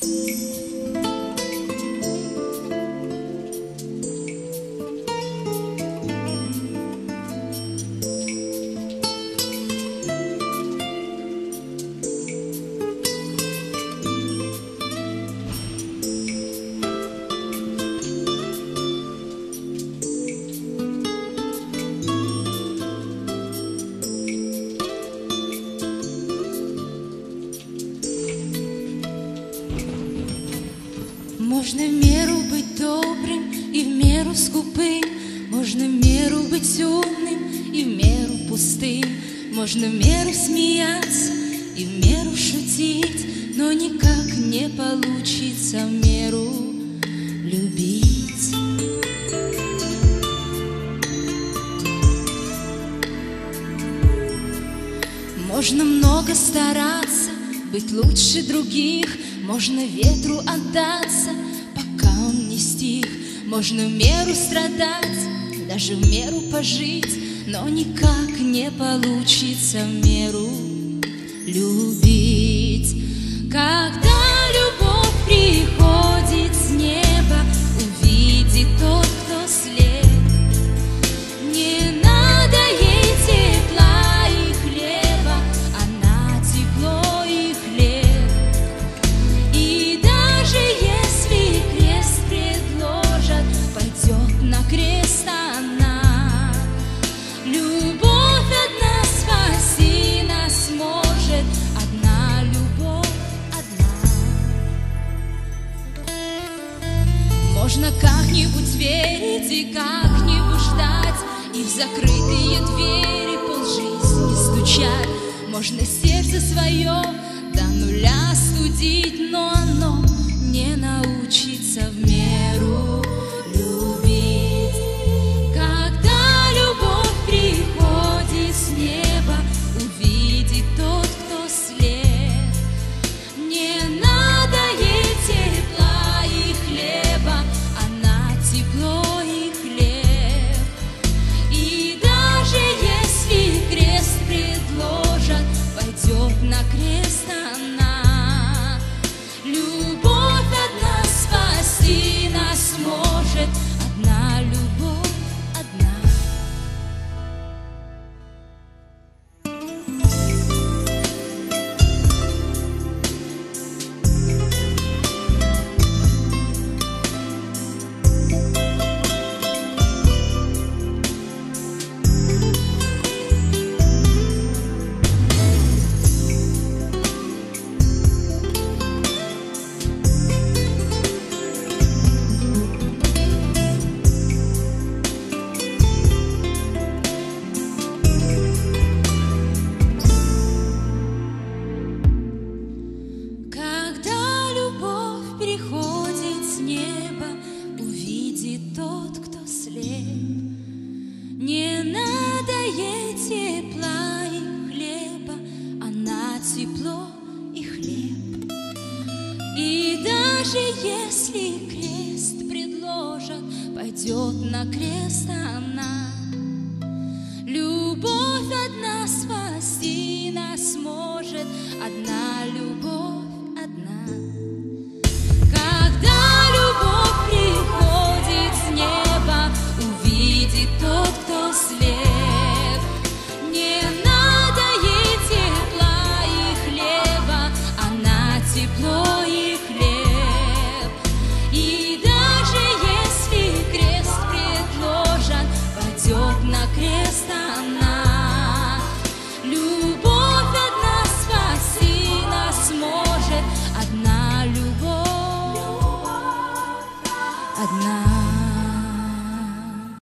Можно в меру быть добрым и в меру скупым, можно в меру быть умным и в меру пустым, можно в меру смеяться и в меру шутить, но никак не получится в меру любить. Можно много стараться, быть лучше других, можно ветру отдаться, пока он не стих. Можно в меру страдать, даже в меру пожить, но никак не получится в меру любить. Когда любовь приходит с неба, увидит тот, кто слеп. Не надо ей тепла и хлеба, она тепло и хлеб. И даже если крест предложат, пойдет на крест она. Любовь одна спаси нас может, одна любовь, одна. Можно как-нибудь верить и как-нибудь ждать, и в закрытые двери полжизни стучать. Можно сердце свое до нуля студить, но оно не научится в меру любить. Когда любовь приходит с неба, увидит тот, кто слеп. Не надо ей тепла и хлеба, она тепло и хлеб. И даже если крест предложат, пойдет на крест она. Любовь одна спаси нас может, одна любовь, одна. Когда любовь приходит с неба, увидит тот, кто слеп. Не надо ей тепла и хлеба, она тепло и хлеб. И даже если крест предложат, пойдет на крест она. Любовь одна спаси нас может, одна любовь, одна. Когда любовь приходит с неба, увидит тот, кто слеп. Не надо ей тепла и хлеба, она тепло